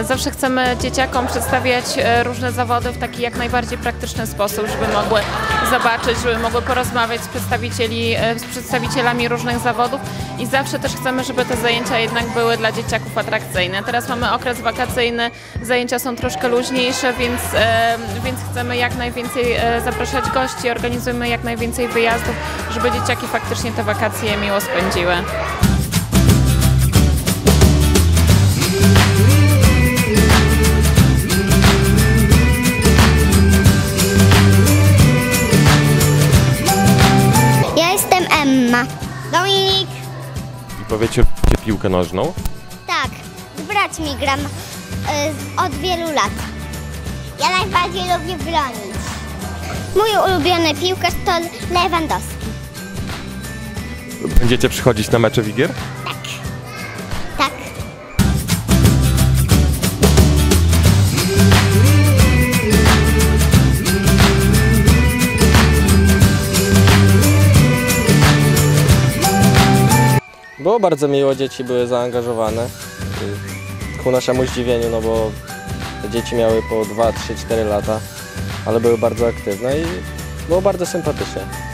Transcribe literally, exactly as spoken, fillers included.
Zawsze chcemy dzieciakom przedstawiać różne zawody w taki jak najbardziej praktyczny sposób, żeby mogły zobaczyć, żeby mogły porozmawiać z, przedstawicieli, z przedstawicielami różnych zawodów i zawsze też chcemy, żeby te zajęcia jednak były dla dzieciaków atrakcyjne. Teraz mamy okres wakacyjny, zajęcia są troszkę luźniejsze, więc, więc chcemy jak najwięcej zapraszać gości, organizujemy jak najwięcej wyjazdów, żeby dzieciaki faktycznie te wakacje miło spędziły. Ja jestem Emma. Dominik. I powiecie, piłkę nożną? Tak, z braćmi gram y, od wielu lat. Ja najbardziej lubię bronić. Mój ulubiony piłkarz to Lewandowski. Będziecie przychodzić na mecze Wigier? Tak. Tak. Było bardzo miło, dzieci były zaangażowane. Ku naszemu zdziwieniu, no bo te dzieci miały po dwa, trzy, cztery lata, ale były bardzo aktywne i było bardzo sympatycznie.